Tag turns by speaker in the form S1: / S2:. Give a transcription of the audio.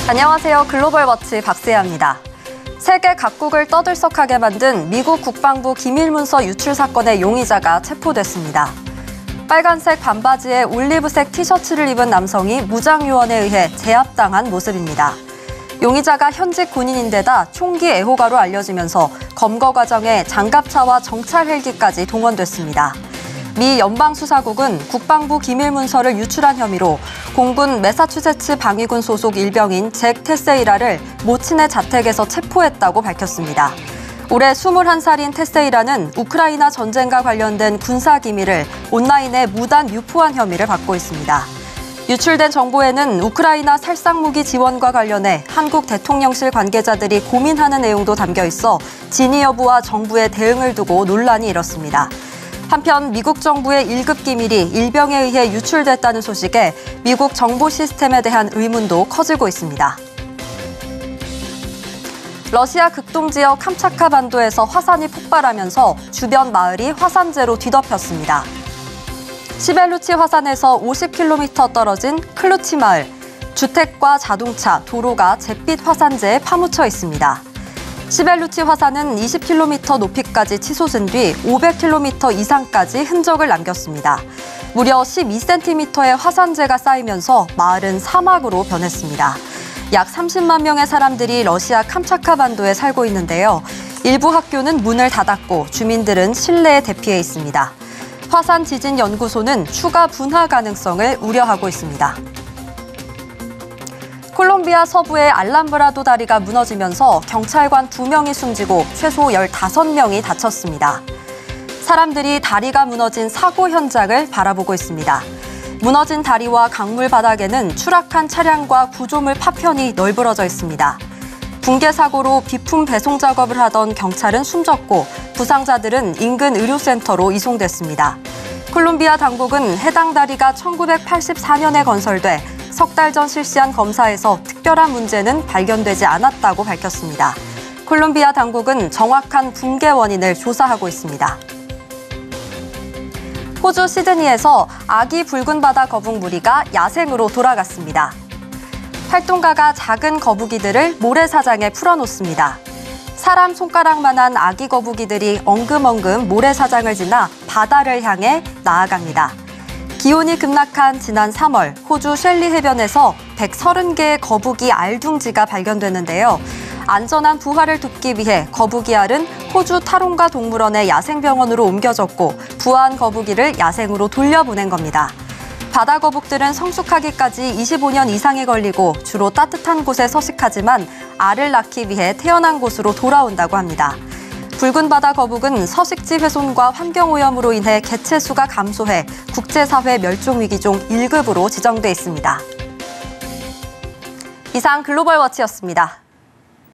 S1: 안녕하세요. 글로벌워치 박세아입니다. 세계 각국을 떠들썩하게 만든 미국 국방부 기밀문서 유출 사건의 용의자가 체포됐습니다. 빨간색 반바지에 올리브색 티셔츠를 입은 남성이 무장요원에 의해 제압당한 모습입니다. 용의자가 현직 군인인데다 총기 애호가로 알려지면서 검거 과정에 장갑차와 정찰 헬기까지 동원됐습니다. 미 연방수사국은 국방부 기밀문서를 유출한 혐의로 공군 매사추세츠 방위군 소속 일병인 잭 테세이라를 모친의 자택에서 체포했다고 밝혔습니다. 올해 21살인 테세이라는 우크라이나 전쟁과 관련된 군사 기밀을 온라인에 무단 유포한 혐의를 받고 있습니다. 유출된 정보에는 우크라이나 살상무기 지원과 관련해 한국 대통령실 관계자들이 고민하는 내용도 담겨 있어 진위 여부와 정부의 대응을 두고 논란이 일었습니다. 한편 미국 정부의 1급 기밀이 일병에 의해 유출됐다는 소식에 미국 정보 시스템에 대한 의문도 커지고 있습니다. 러시아 극동 지역 캄차카 반도에서 화산이 폭발하면서 주변 마을이 화산재로 뒤덮였습니다. 시벨루치 화산에서 50km 떨어진 클루치 마을, 주택과 자동차, 도로가 잿빛 화산재에 파묻혀 있습니다. 시벨루치 화산은 20km 높이까지 치솟은 뒤 500km 이상까지 흔적을 남겼습니다. 무려 12cm의 화산재가 쌓이면서 마을은 사막으로 변했습니다. 약 30만 명의 사람들이 러시아 캄차카 반도에 살고 있는데요. 일부 학교는 문을 닫았고 주민들은 실내에 대피해 있습니다. 화산 지진 연구소는 추가 분화 가능성을 우려하고 있습니다. 콜롬비아 서부의 알람브라도 다리가 무너지면서 경찰관 2명이 숨지고 최소 15명이 다쳤습니다. 사람들이 다리가 무너진 사고 현장을 바라보고 있습니다. 무너진 다리와 강물 바닥에는 추락한 차량과 구조물 파편이 널브러져 있습니다. 붕괴 사고로 비품 배송 작업을 하던 경찰은 숨졌고 부상자들은 인근 의료센터로 이송됐습니다. 콜롬비아 당국은 해당 다리가 1984년에 건설돼 석 달 전 실시한 검사에서 특별한 문제는 발견되지 않았다고 밝혔습니다. 콜롬비아 당국은 정확한 붕괴 원인을 조사하고 있습니다. 호주 시드니에서 아기 붉은 바다 거북 무리가 야생으로 돌아갔습니다. 활동가가 작은 거북이들을 모래사장에 풀어놓습니다. 사람 손가락만한 아기 거북이들이 엉금엉금 모래사장을 지나 바다를 향해 나아갑니다. 기온이 급락한 지난 3월 호주 셸리 해변에서 130개의 거북이 알둥지가 발견됐는데요. 안전한 부화를 돕기 위해 거북이 알은 호주 타롱가 동물원의 야생병원으로 옮겨졌고 부화한 거북이를 야생으로 돌려보낸 겁니다. 바다 거북들은 성숙하기까지 25년 이상이 걸리고 주로 따뜻한 곳에 서식하지만 알을 낳기 위해 태어난 곳으로 돌아온다고 합니다. 붉은 바다 거북은 서식지 훼손과 환경오염으로 인해 개체수가 감소해 국제사회 멸종위기종 1급으로 지정돼 있습니다. 이상 글로벌워치였습니다.